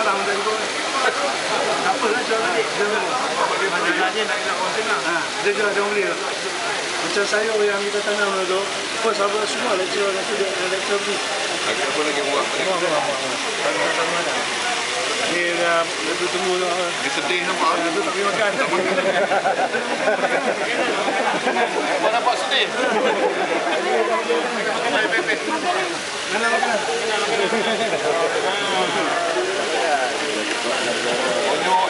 petang tadi pun. Tak apalah jual balik. Masalahnya nak kena orang tengah. Dia jual dia beli. Macam sayur yang kita tanam tu, oh sahabat semua lecture nanti dia lecture ni. Apa lagi buat? Sama-sama dah. Ni dah tunggu tu. Dia sedih nampak. Tu tak boleh makan. Apa nampak sedih? Makanan. Bonyok